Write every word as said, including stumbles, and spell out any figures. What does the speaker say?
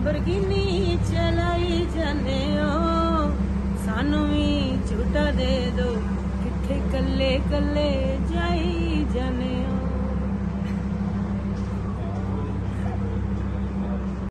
Lamborghini चलाई जाने ओ, सानू भी झूठा दे दो, किथे कल्ले कल्ले जाई जाने ओ।